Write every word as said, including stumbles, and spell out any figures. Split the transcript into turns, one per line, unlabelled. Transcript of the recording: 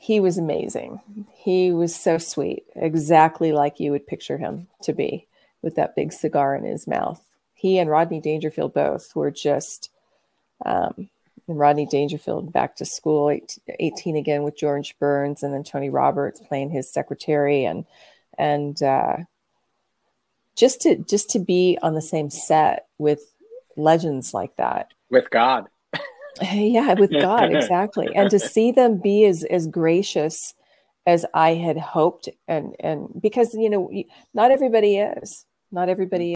he was amazing. He was so sweet, exactly like you would picture him to be, with that big cigar in his mouth. He and Rodney Dangerfield both were just, um, and Rodney Dangerfield back to school, eighteen again with George Burns, and then Tony Roberts playing his secretary, and and uh, just to just to be on the same set with legends like that,
with God,
yeah, with God, exactly, and to see them be as as gracious as I had hoped, and and because you know not everybody is, not everybody.